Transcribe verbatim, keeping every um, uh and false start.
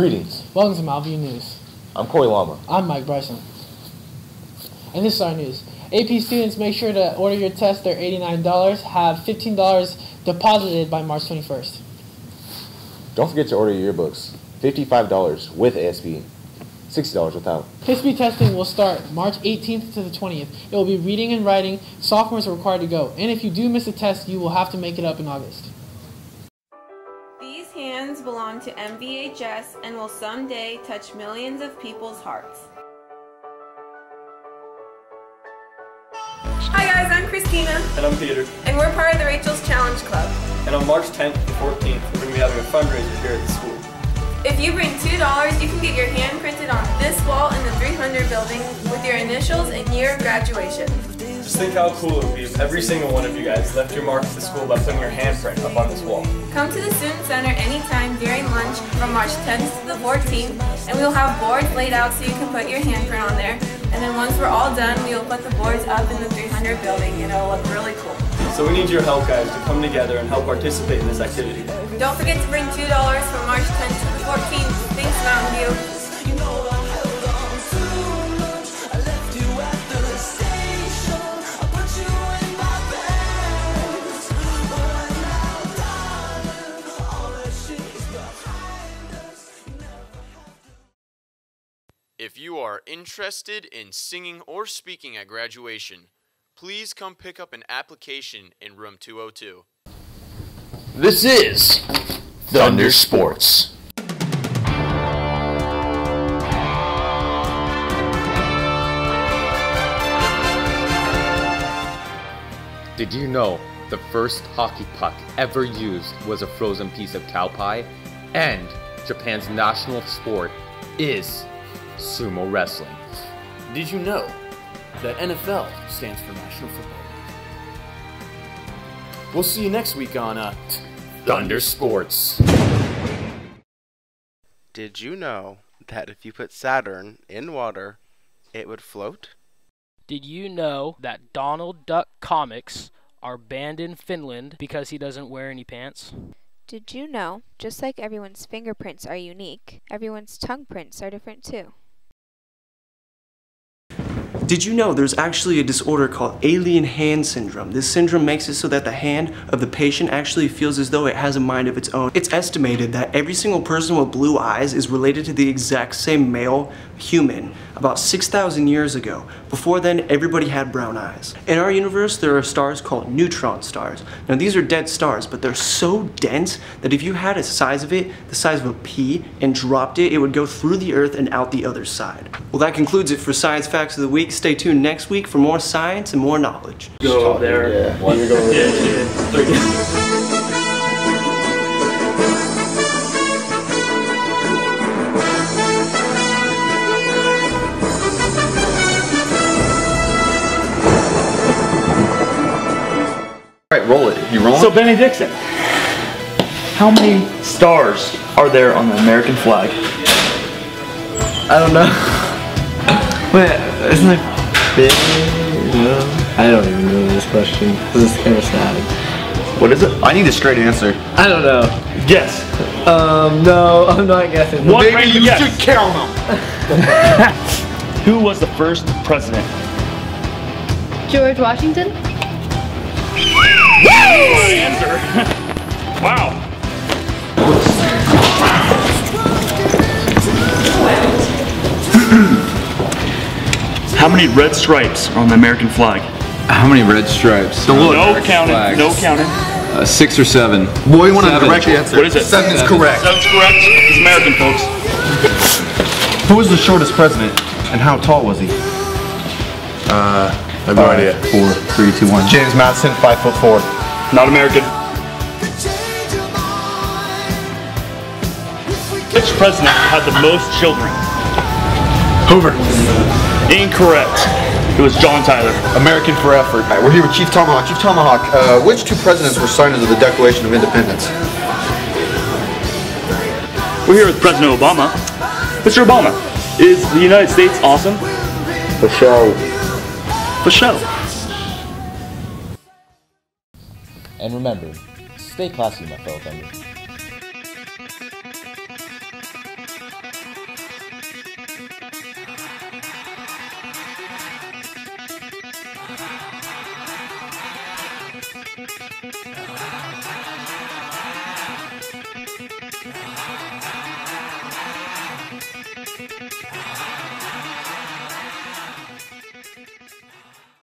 Greetings. Welcome to Malview News. I'm Corey Lama. I'm Mike Bryson. And this is our news. A P students, make sure to order your test. They're eighty-nine dollars. Have fifteen dollars deposited by March twenty-first. Don't forget to order your yearbooks. fifty-five dollars with A S B. sixty dollars without. H I S B testing will start March eighteenth to the twentieth. It will be reading and writing. Sophomores are required to go. And if you do miss a test, you will have to make it up in August. These hands belong to M V H S and will someday touch millions of people's hearts. Hi guys, I'm Christina. And I'm Peter. And we're part of the Rachel's Challenge Club. And on March tenth to fourteenth, we're going to be having a fundraiser here at the school. If you bring two dollars, you can get your hand printed on this wall in the three hundred building with your initials and year of graduation. Just think how cool it would be if every single one of you guys left your mark at the school by putting your handprint up on this wall. Come to the Student Center anytime during lunch from March tenth to the fourteenth, and we'll have boards laid out so you can put your handprint on there. And then once we're all done, we will put the boards up in the three hundred building, and it'll look really cool. So we need your help, guys, to come together and help participate in this activity. Don't forget to bring two dollars from March tenth to the fourteenth. Thanks, Mountain View. If you are interested in singing or speaking at graduation, please come pick up an application in room two oh two. This is Thunder Sports. Did you know the first hockey puck ever used was a frozen piece of cow pie? And Japan's national sport is sumo wrestling. Did you know that N F L stands for National Football League? We'll see you next week on uh, Thunder Sports. Did you know that if you put Saturn in water, it would float? Did you know that Donald Duck comics are banned in Finland because he doesn't wear any pants? Did you know, just like everyone's fingerprints are unique, everyone's tongue prints are different too? Did you know there's actually a disorder called alien hand syndrome? This syndrome makes it so that the hand of the patient actually feels as though it has a mind of its own. It's estimated that every single person with blue eyes is related to the exact same male human about six thousand years ago. Before then, everybody had brown eyes. In our universe, there are stars called neutron stars. Now these are dead stars, but they're so dense that if you had a size of it, the size of a pea, and dropped it, it would go through the earth and out the other side. Well, that concludes it for Science Facts of the Week. Stay tuned next week for more science and more knowledge. Go over there. Yeah. One, go over there. Yeah, yeah. Alright, roll it. You rolling? So, Benny Dixon, how many stars are there on the American flag? I don't know. Wait, isn't it big? No. I don't even know this question. This is kind of sad. What is it? I need a straight answer. I don't know. Guess. Um, no, I'm not guessing. One Maybe random you guess. should count them. Who was the first president? George Washington. Good answer. Wow. How many red stripes are on the American flag? How many red stripes? So look, no counting. Flags. No counting. Uh, six or seven. Boy, you want to correct answer. What is it? Seven is correct. Seven's correct. It's American, folks. Who was the shortest president, and how tall was he? Uh, I have no idea. Four, three, two, one. James Madison, five foot four. Not American. Which president had the most children? Hoover. Incorrect. It was John Tyler. American for effort. All right, we're here with Chief Tomahawk. Chief Tomahawk, uh, which two presidents were signers of the Declaration of Independence? We're here with President Obama. Mister Obama, is the United States awesome? For show. For show. And remember, stay classy, my fellow thunder. Bye.